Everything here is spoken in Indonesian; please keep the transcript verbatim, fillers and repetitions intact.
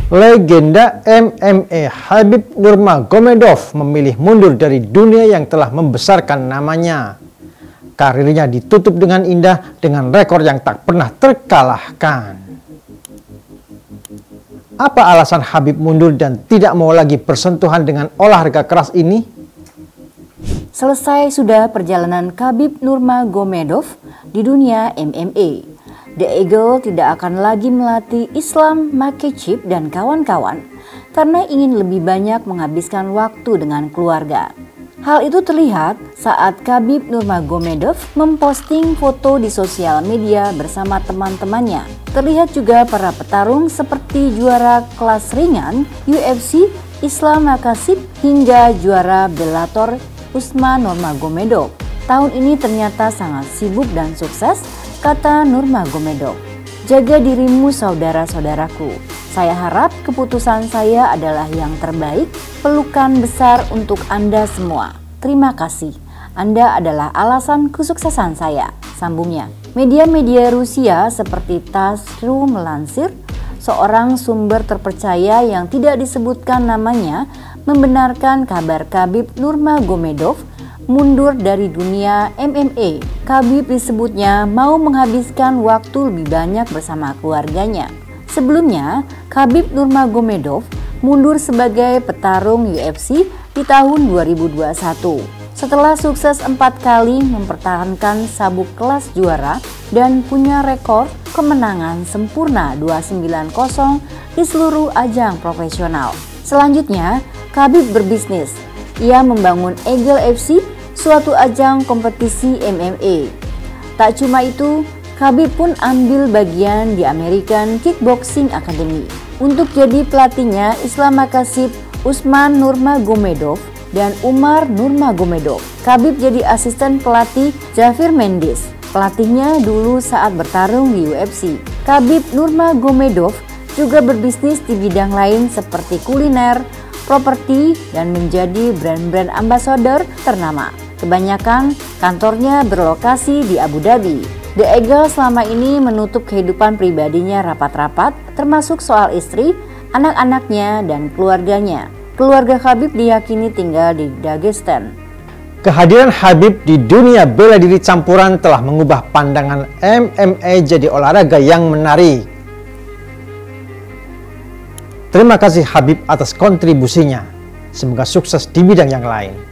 Legenda M M A Khabib Nurmagomedov memilih mundur dari dunia yang telah membesarkan namanya. Karirnya ditutup dengan indah dengan rekor yang tak pernah terkalahkan. Apa alasan Khabib mundur dan tidak mau lagi bersentuhan dengan olahraga keras ini? Selesai sudah perjalanan Khabib Nurmagomedov di dunia M M A. The Eagle tidak akan lagi melatih Islam Makhachev dan kawan-kawan karena ingin lebih banyak menghabiskan waktu dengan keluarga. Hal itu terlihat saat Khabib Nurmagomedov memposting foto di sosial media bersama teman-temannya. Terlihat juga para petarung seperti juara kelas ringan U F C Islam Makhachev hingga juara Bellator Usman Nurmagomedov. Tahun ini ternyata sangat sibuk dan sukses, kata Nurmagomedov. Jaga dirimu saudara-saudaraku. Saya harap keputusan saya adalah yang terbaik. Pelukan besar untuk Anda semua. Terima kasih. Anda adalah alasan kesuksesan saya, sambungnya. Media-media Rusia seperti TASS-ru melansir, seorang sumber terpercaya yang tidak disebutkan namanya membenarkan kabar Khabib Nurmagomedov mundur dari dunia M M A. Khabib disebutnya mau menghabiskan waktu lebih banyak bersama keluarganya. Sebelumnya, Khabib Nurmagomedov mundur sebagai petarung U F C di tahun dua ribu dua puluh satu. Setelah sukses empat kali mempertahankan sabuk kelas juara dan punya rekor kemenangan sempurna dua puluh sembilan nol di seluruh ajang profesional. Selanjutnya, Khabib berbisnis. Ia membangun Eagle F C, suatu ajang kompetisi M M A. Tak cuma itu, Khabib pun ambil bagian di American Kickboxing Academy untuk jadi pelatihnya Islam Makhachev, Usman Nurmagomedov, dan Umar Nurmagomedov. Khabib jadi asisten pelatih Javier Mendez, pelatihnya dulu saat bertarung di U F C. Khabib Nurmagomedov juga berbisnis di bidang lain seperti kuliner, properti, dan menjadi brand-brand ambassador ternama. Kebanyakan kantornya berlokasi di Abu Dhabi. The Eagle selama ini menutup kehidupan pribadinya rapat-rapat, termasuk soal istri, anak-anaknya, dan keluarganya. Keluarga Khabib diyakini tinggal di Dagestan. Kehadiran Khabib di dunia bela diri campuran telah mengubah pandangan M M A jadi olahraga yang menarik. Terima kasih Khabib atas kontribusinya. Semoga sukses di bidang yang lain.